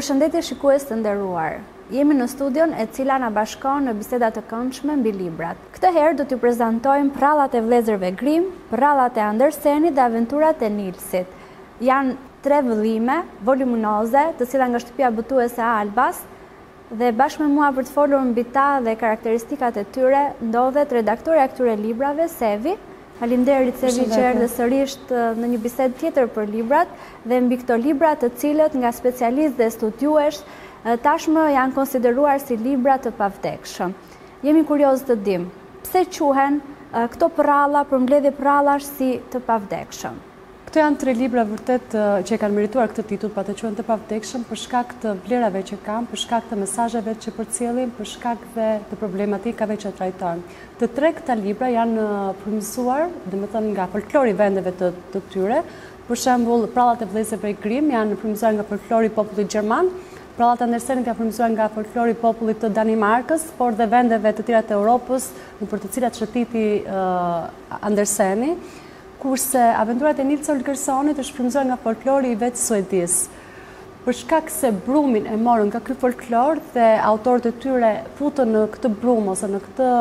Përshëndetje shikues të nderuar. Jemi në studion e cila na bashkon në biseda të këndshme mbi librat. Këtë herë do t'ju prezantojmë Përrallat e Vëllezërve Grim, Përrallat e Andersenit dhe Aventurat e Nilsit. Janë 3 vëllime voluminoze, të cilat nga shtëpia botuese e Albas, dhe bashkë me mua për të folur mbi ta dhe karakteristikat e tyre ndodhet redaktoreja e këtyre librave, Sevi. Faleminderit Sevi që erdhe sërish në një bisedë tjetër për librat dhe mbi këto libra të cilët nga specialistë dhe studiues tashmë janë konsideruar si libra të pavdekshëm. Jemi kurioz të dim, pse quhen këto përralla, përmbledhje përrallash si të pavdekshëm? Këto janë 3 libra vërtet që kanë merituar këtë titull, pa të quhen të pavdekshëm, për shkak të vlerave që kanë, për shkak të mesazheve që përcjellin, për shkak dhe të problematikave që trajtojnë. Të 3 këta libra janë frymëzuar, domethënë nga folklori vendeve të tyre. Për shembull, Përrallat e Vëllezërve Grim janë frymëzuar nga folklori i popullit gjerman, Përrallat e Andersenit janë frymëzuar nga folklori i popullit të Danimarkës, por dhe vendeve të tjera të Europës, nëpër të cilat shëtiti Anderseni. Kurse Aventurat e Nils Holgersonit është frymëzuar nga folklori i vetë suedis. Për shkak se brumin e morën nga ky folklor dhe autorët e tyre futën në këtë brum ose në këtë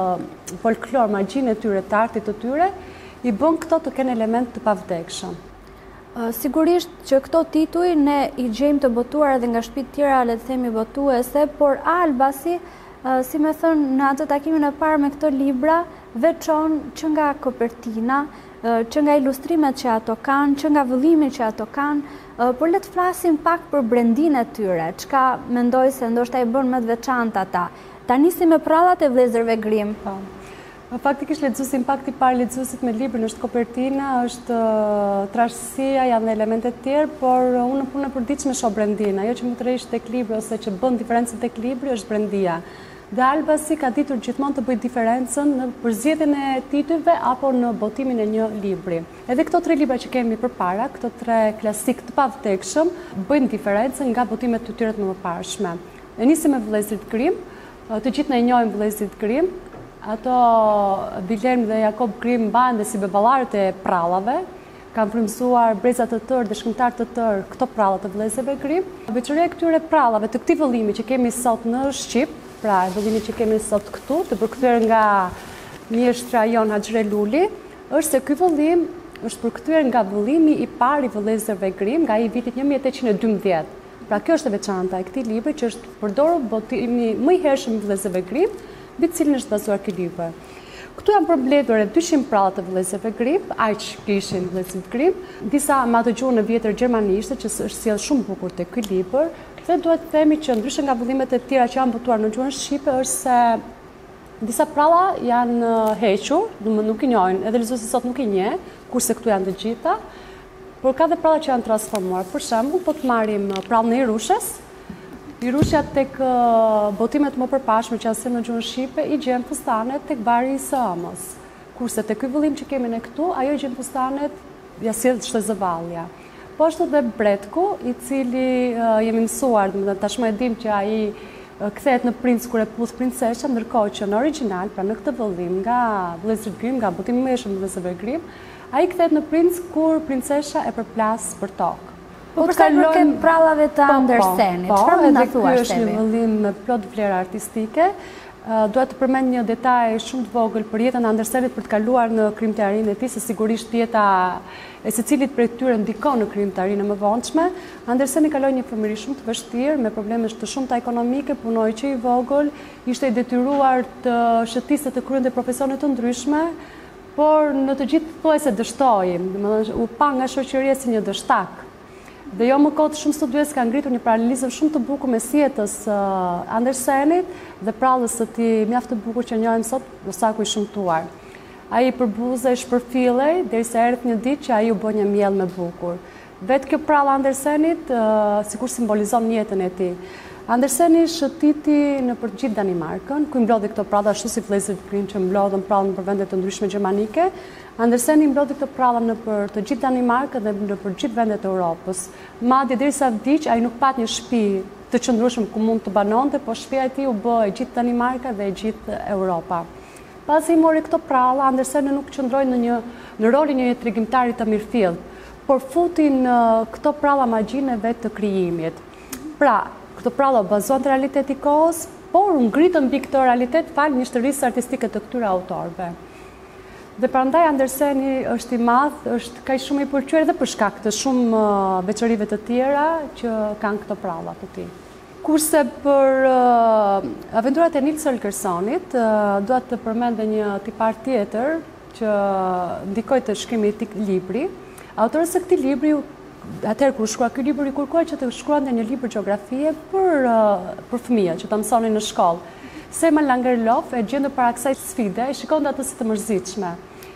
folklor magjinë e tyre, të artit të tyre, i bën këto të kenë element të pavdekshëm. Sigurisht që këto tituj ne i gjejmë të botuar edhe nga shtëpi tjera, le të themi botuese, por Albasi, si me thënë në atë takimin e parë me këto libra, veçon që nga kopertina, që nga ilustrimet që ato kanë, që nga vëllimi që ato kanë, por le të flasim pak për brendin e tyre, çka mendoj se ndoshta i bën më të veçantë ata. Ta nisim me Përrallat e Vëllezërve Grim. Faktikisht lexuesi impakti i parë lexuesit me librin është kopertina, është trashësia, janë elemente të tjerë, por unë në punën e përditshme shoh brendin. Ajo që më tërheq tek libri ose që bën diferencën tek libri është brendia. Dhe Albasi ka ditur gjithmonë të bëjë diferencën në përzgjedhjen e titujve apo në botimin e një libri. Edhe këto 3 libra që kemi përpara, këto 3 klasik të pavdekshëm, bëjnë diferencën nga botimet të tyre të mëparshme. Ne nisim me Vëllezërit Grim, të gjithë ne e njohim Vëllezërit Grim. Ato Vilhelm dhe Jakob Grim mbahen dhe si beballarët e prallave, kanë frymëzuar breza të tërë dhe shkrimtar të tërë këto pralla të Vëllezërve Grim. Veçoria e këtyre prallave, të këtij vëllimi që kemi sot në Shqip, pra vëllimi që kemi sot këtu, të përkthyer nga mjeshtra jon Haxhreluli, është se ky vëllim është përkthyer nga vëllimi i parë i Vëllezërve Grim nga i vitit 1812. Pra kjo është e veçanta e këtij libri që është përdorur botimi më i hershëm i Vëllezërve Grim, mbi të cilin është bazuar ky libër. Këtu janë përmbledhur 200 pralla të Vëllezërve Grim, aq kishin Vëllezërit Grim, disa ma të gjuhën në vjetër gjermanishte që është sjell shumë bukur te ky libër. Dhe duhet të themi që ndryshe nga vëllimet e tjera që janë botuar në gjuhën shqipe është se disa pralla janë hequr, nuk i njohin, edhe lexuesi sot nuk i njeh, kurse këtu janë të gjitha, por ka dhe pralla që janë transformuar. Për shembull, po të marrim prallën e Irushës. Irusha tek botimet më përpashme që janë sjellë në gjuhën shqipe i gjen fustanet tek bari i së-ëmës. Kurse tek ky vëllim që kemi ne këtu, ajo gjen fustanet ja sjell shtazëvallja. Po ashtu dhe Bretku, i cili jemi mësuar, domethënë tashmë e dim që ai kthehet në princ kur e puth princesha, ndërkohë që në origjinal, pra në këtë vëllim nga Vëllezërit Grim, nga botimi më i hershëm i Vëllezërve Grim, ai kthehet në princ kur princesha e përplas për tokë. Po përsa i përket prallave të Andersenit, çfarë mund ta thuash? Është një vëllim me plot vlera artistike. Dua të përmend një detaj shumë të vogël për jetën e Andersenit për të kaluar në krimtarinë e tij, se sigurisht jeta e secilit prej tyre ndikon në krimtarinë më vonshme. Anderseni kaloi një fëmijëri shumë të vështirë me probleme të shumta ekonomike, punoi që i vogël, ishte i detyruar të shëtiste të kryente profesione të ndryshme, por në të gjithë thuajse dështoi, domethënë u pa nga shoqëria si një dështak. Dhe jo më kot shumë studiues kanë ngritur një paralelizëm shumë të bukur mes jetës Andersenit dhe prallës së tij mjaft të bukur që njohim sot, Rosaku i shëmtuar. Ai përbuzej, shpërfillej derisa erdhi një ditë që ai u bë një miell me bukur. Vetë kjo prallë Andersenit sikur simbolizon jetën e tij. Anderseni shëtiti në për gjithë Danimarkën, ku i mblodhi këto pralla ashtu si Vëllezërit Grim që mblodhen prallën për vende të ndryshme gjermanike. Anderseni mblodhi këto pralla në për të gjithë Danimarkën dhe në për gjithë vendet e Europës. Madje derisa vdiq, ai nuk pat një shtëpi të qëndrueshme ku mund të banonte, por shtëpia e tij u bë e gjithë Danimarka dhe e gjithë Europa. Pasi i mori këto pralla, Anderseni nuk qëndroi në rolin e një tregimtari të mirëfillt, por futi në këto pralla magjinë e vet të krijimit. Pra, këto pralla bazohen te realiteti i kohës, por ngritën mbi këtë realitet falë një historisë artistike të këtyre autorëve. Dhe prandaj Anderseni është i madh, është kaq shumë i pëlqyer edhe për shkak të shumë veçorive të tjera që kanë këto pralla të tij. Kurse për Aventurat e Nils Holgersonit, dua të përmend një tipar tjetër që ndikoi te shkrimi i tij libri. Autori së këtij libri, atëherë kur shkrua ky libër, i kërkuar që të shkruante një libër gjeografie për fëmijët që ta mësonin në shkollë. Selma Langerlof e gjendur para kësaj sfide, e shikonte atë si të mërzitshme.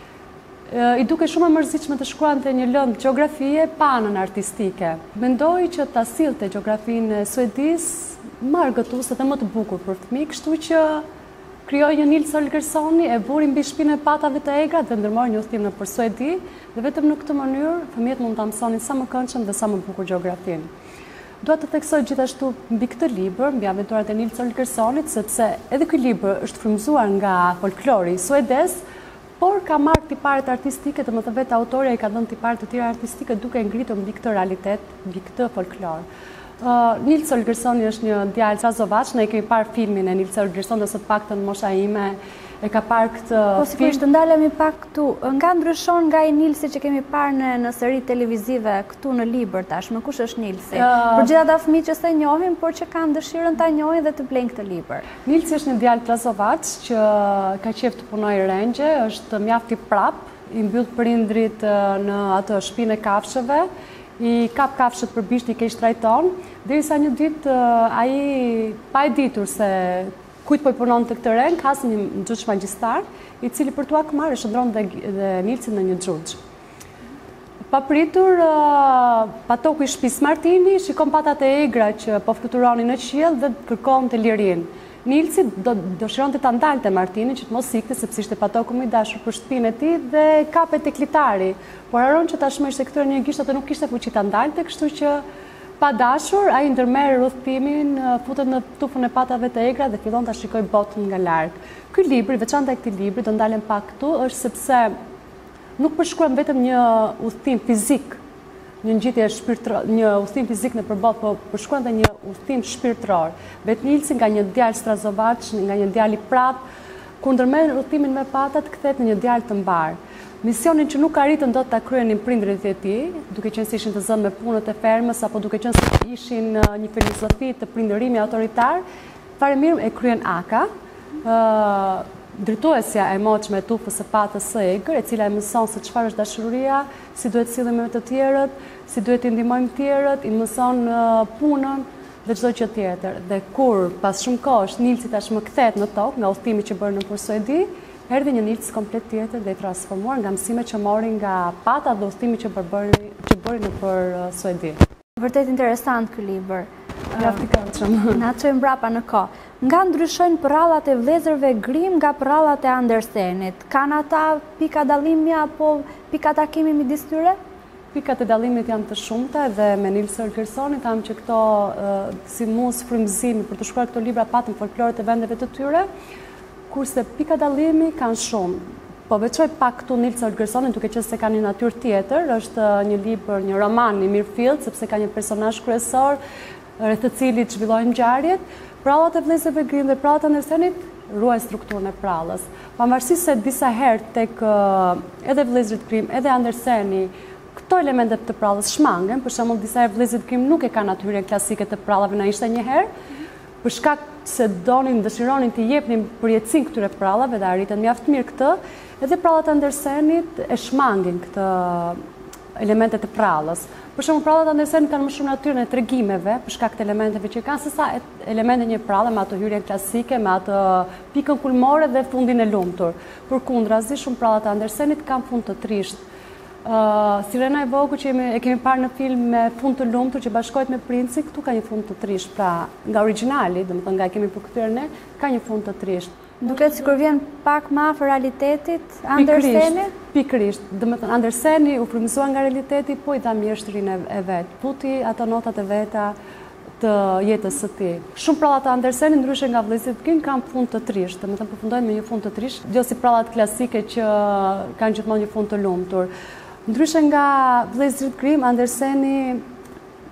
I duke shumë e mërzitshme të shkruante një lëndë gjeografie pa anën artistike. Mendoi që ta sillte gjeografinë e Suedisë më argëtuese dhe më të bukur për fëmijë, kështu që krijoi një Nils Holgersoni, e vuri mbi shpinën e patave të egra dhe ndërmori një udhëtim nëpër Suedi, dhe vetëm në këtë mënyrë fëmijët mund ta mësonin sa më këndshëm dhe sa më bukur gjeografinë. Dua të theksoj gjithashtu mbi këtë libër, mbi Aventurat e Nils Holgersonit, sepse edhe ky libër është frymëzuar nga folklori suedez, por ka marrë tiparet artistike, domethënë vetë autorja i ka dhënë tipare të tjera artistike duke ngritur mbi këtë realitet, mbi këtë folklor. Nils Holgersoni është një djalë trazovaç, ne kemi parë filmin e Nils Holgersonit, ose të paktën mosha ime e ka parë këtë po, sigurisht të ndalemi pak këtu. Nga ndryshon nga i Nilsi që kemi parë në seri televizive këtu në libër tashmë, kush është Nilsi? Për gjithë ata fëmijë që s'e njohin, por që kanë dëshirën ta njohin dhe të blejnë këtë libër. Nilsi është një djalë trazovaç që ka qejf të punojë rengje, është mjaft i prap, i mbyll prindrit në atë shtëpinë e kafshëve, i kap kafshët për bisht, i keq trajton, derisa një ditë ai, pa e ditur se kujt po i punon të këtë reng, ka një xhuxh magjistar, i cili për t'u akmarrë e shndron dhe Nilsin në një xhuxh. Papritur, patoku i shtëpisë Martini shikon patat e egra që po fluturonin në qiell dhe kërkon të lirinë. Nilsi dëshironte ta ndalte Martinin që të mos ikte, sepse ishte patoku më i dashur për shtëpinë e tij dhe kapet tek litari. Por haron që tashmë ishte këtyre një gisht, atë nuk kishte fuqi ta ndalte, kështu që pa dashur, ai ndërmerr udhëtimin, futet në tufën e patave të egra dhe fillon ta shikojë botën nga larg. Ky libër, veçanta e këtij libri, do ndalem pak këtu, është sepse nuk përshkruan vetëm një udhëtim fizik, një ngjitje shpirtërore, një udhëtim fizik në përballë, por përshkruan edhe një udhëtim shpirtëror. Vet Nilsi nga një djalë strazovaç, nga një djalë i prap, kur ndërmerr udhëtimin me patat, kthehet në një djalë të mbar. Misionin që nuk arritën dot ta kryenin prindrit e tij, duke qenë se ishin të zënë me punët e fermës apo duke qenë se ishin një filozofi të prindërimi autoritar, fare mirë e kryen Aka, drejtuesja e moçme e tufës së patës së egër, e cila e mëson se çfarë është dashuria, si duhet sillemi me të tjerët, si duhet i ndihmojmë të tjerët, i mëson punën dhe çdo gjë tjetër. Dhe kur pas shumë kohësh Nilsi tashmë kthehet në tokë nga udhëtimi që bëri nëpër Suedi, erdhi një Nils komplet tjetër dhe i transformuar nga mësimet që mori nga pata dhe udhëtimi që bëri nëpër Suedi. Vërtet interesant ky libër. Mjaft i këndshëm. Na çojmë mbrapa në kohë. Nga ndryshojnë përrallat e Vëllezërve Grim nga përrallat e Andersenit? Kanë ata pika dallimi apo pika takimi midis tyre? Pikat e dallimit janë të shumta dhe me Nils Holgersonit tham që këto si mus frymëzimi për të shkruar këto libra patën folklorët e vendeve të tyre, kurse pika dallimi kanë shumë. Po veçoj pak këtu Nils Holgersonit, duke qenë se ka një natyrë tjetër, është një libër, një roman i mirëfillt, sepse ka një personazh kryesor rreth të cilit zhvillohen ngjarjet. Përrallat e Vëllezërve Grim dhe përrallat e Andersenit ruajnë strukturën e prallës. Pavarësisht se disa herë tek edhe Vëllezërit Grim, edhe Anderseni këto elemente të prallës shmangen, për shembull disa herë Vëllezërit Grim nuk e kanë natyrën klasike të prallave, na ishte një herë, për shkak se dëshironin të jepnin përjetësinë këtyre prallave dhe arritën mjaft mirë këtë, edhe prallat e Andersenit e shmangin këtë elementet e prallës. Për shembull, prallat e Andersenit kanë më shumë natyrën e tregimeve, për shkak të elementeve që kanë, sesa elemente një pralle me ato hyrjen klasike, me atë pikën kulmore dhe fundin e lumtur. Përkundrazi, shumë prallat e Andersenit kanë fund të trisht. Sirena e vogël që e kemi parë në film me fund të lumtur që bashkohet me princin, këtu ka një fund të trisht. Pra, nga origjinali, domethënë nga e kemi përkthyer ne, ka një fund të trisht. Duket sikur vjen pak më afër realitetit Anderseni? Pikërisht. Domethënë Anderseni u frymëzua nga realiteti, po i dha mjeshtrin e vet. Puti ato notat e veta të jetës së tij. Shumë prallat e Andersenit, ndryshe nga Vëllezërit Grim, kanë fund të trisht, domethënë përfundojnë me një fund të trisht, jo si prallat klasike që kanë gjithmonë një fund të lumtur. Ndryshe nga Vëllezërit Grim, Anderseni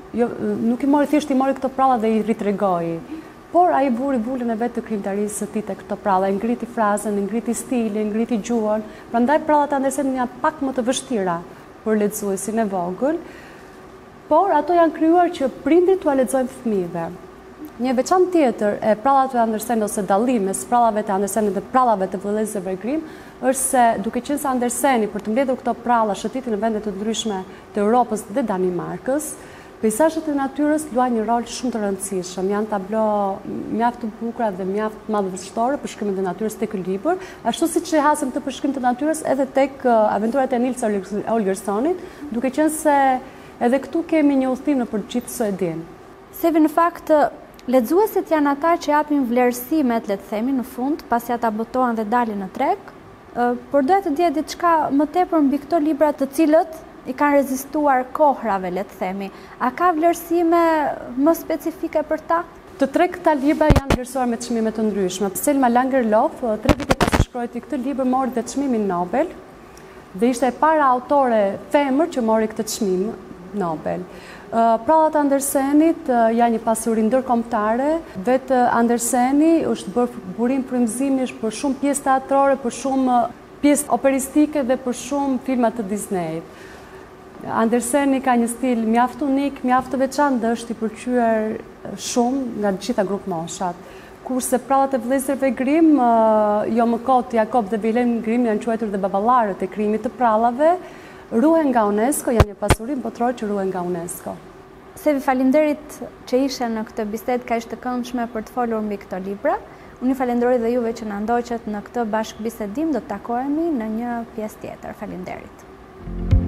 nuk i mori thjesht i mori këto pralla dhe i ritregoi. Por ai vuri vulën e vetë të krijimtarisë së tij tek këto pralla, e ngriti frazën, e ngriti stilin, ngriti gjuhën. Prandaj prallat e Andersenit janë pak më të vështira për lexuesin e vogël, por ato janë krijuar që prindrit t'ua lexojnë fëmijëve. Një veçantë tjetër e prallave të Andersenit ose dallimi mes prallave të Andersenit dhe prallave të Vëllezërve Grim është se duke qenë se Anderseni për të mbledhur këto pralla shëtiti në vende të ndryshme të Europës dhe Danimarkës, peizazhet e natyrës luajnë një rol shumë të rëndësishëm. Janë tablo mjaft të bukura dhe mjaft madhështore për shkrimin e natyrës tek ky libër, ashtu siç e hasim këtë për shkrim të natyrës edhe tek Aventurat e Nils Holgersonit, duke qenë se edhe këtu kemi një udhtim në për gjithë Suedin. Sevi, në fakt, lexuesit janë ata që japin vlerësimet, le të themi, në fund, pasi ata botohen dhe dalin në treg, por doja të dija diçka më tepër mbi këto libra të cilët i kanë rezistuar kohërave, le të themi. A ka vlerësime më specifike për ta? Të tre këta libra janë vlerësuar me çmime të ndryshme. Selma Lagerlöf, 3 vite pas se shkruajti këtë libër, mori dhe çmimin Nobel dhe ishte e para autore femër që mori këtë çmim Nobel. Prallat Andersenit janë një pasuri ndërkombëtare. Vetë Anderseni është bërë burim frymëzimi për shumë pjesë teatrore, për shumë pjesë operistike dhe për shumë filma të Disneyt. Anderseni ka një stil mjaft unik, mjaft të veçantë dhe është i pëlqyer shumë nga gjitha grup moshat. Kurse prallat e Vëllezërve Grim, jo më kot, Jakob dhe Wilhelm Grim janë quajtur dhe baballarët e krijimit të prallave, ruhen nga UNESCO, janë një pasuri botërore që ruhen nga UNESCO. Sevi, faleminderit që ishe në këtë bisedë kaq të këndshme për të folur mbi këto libra. Unë falenderoj dhe juve që na ndoqët në këtë bashkëbisedim, do të takohemi në një pjesë tjetër. Faleminderit.